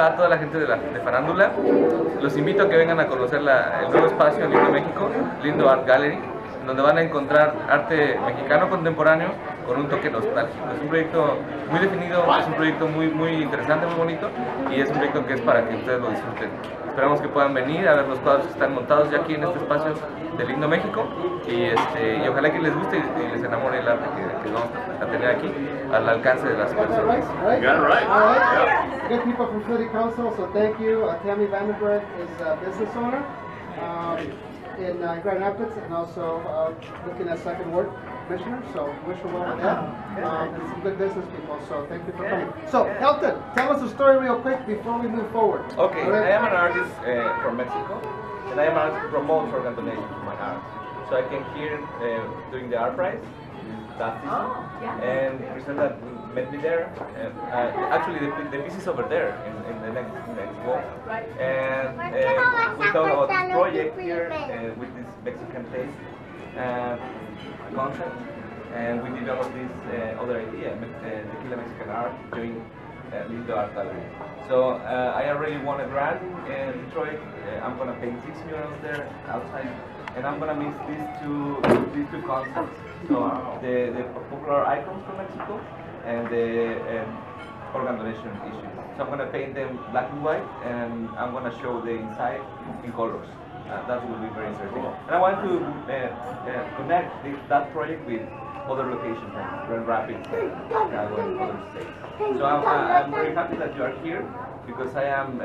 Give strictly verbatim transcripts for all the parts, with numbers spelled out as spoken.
a toda la gente de, la, de farándula. Los invito a que vengan a conocer la, el nuevo espacio en Lindo México, Lindo Art Gallery, donde van a encontrar arte mexicano contemporáneo con un toque nostálgico. Es un proyecto muy definido, es un proyecto muy, muy interesante, muy bonito, y es un proyecto que es para que ustedes lo disfruten. Esperamos que puedan venir a ver los cuadros que están montados ya aquí en este espacio de Lindo México, y, este, y ojalá que les guste y les enamore el arte que, que vamos a tener aquí al alcance de las personas. You got it right. All right. Yeah. Good people from City Council, so thank you. Uh, Tammy Vandenberg is a business owner um, in uh, Grand Rapids, and also uh, looking at second ward commissioner, so wish her well with that. Um, and some good business people, so thank you for coming. So, Elton, tell us a story real quick before we move forward. Okay, right. I am an artist uh, from Mexico, and I am an artist who promotes organ donation for my art. So I came here uh, during the art prize last season, oh, yeah. and Priscilla met me there. And, uh, actually, the, the piece is over there in, in the next next wall. And uh, we thought about this project here uh, with this Mexican taste uh, concept, and we developed this uh, other idea, uh, Tequila Mexican art during uh, Lindo Art Gallery. So uh, I already won a grant in Detroit. Uh, I'm gonna paint six murals there outside. And I'm gonna mix these two these two concepts. So the, the popular icons from Mexico and the um, organ donation issues. So I'm gonna paint them black and white, and I'm gonna show the inside in colors. Uh, that will be very interesting. And I want to uh, uh, connect this, that project with other locations like Grand Rapids, Chicago, and other states. So I'm, I'm very happy that you are here, because I am uh,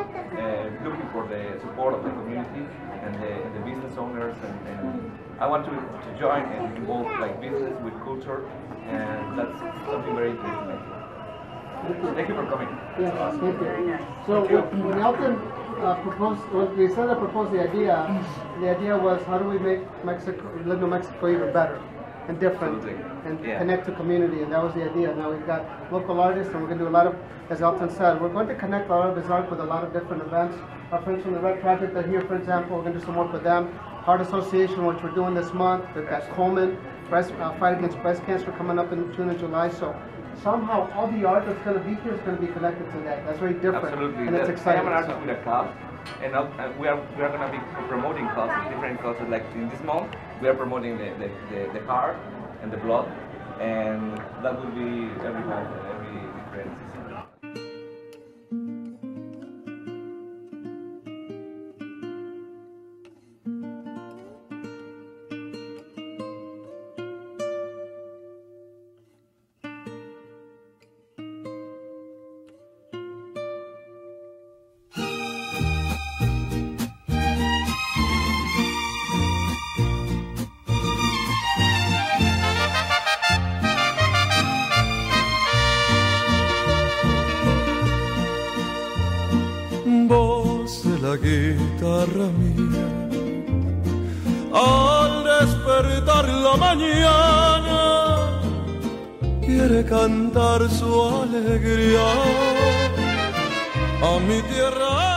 uh, looking for the support of the community and the, and the business owners, and, and I want to, to join and involve like business with culture, and that's something very interesting. Thank you for coming. Yes, awesome. Thank you. So when, when Elton uh, proposed, when we said I proposed the idea, the idea was how do we make Mexico, Lindo Mexico even better and different, Absolutely. and yeah. connect to community, and that was the idea. Now we've got local artists, and we're going to do a lot of, as Elton said, we're going to connect a lot of his art with a lot of different events. Our friends from the Red Project are here, for example. We're going to do some work with them. Heart Association, which we're doing this month. We've got Coleman, breast, uh, fight against breast cancer coming up in June and July. So somehow all the art that's going to be here is going to be connected to that. That's very different. Absolutely. And it's exciting. I am an artist so. with a cause, and uh, we are we are going to be promoting causes, different causes. Like in this month, we are promoting the the, the, the heart and the blood, and that will be every month, every different season. Voz de la guitarra mía, al despertar la mañana, quiere cantar su alegría a mi tierra.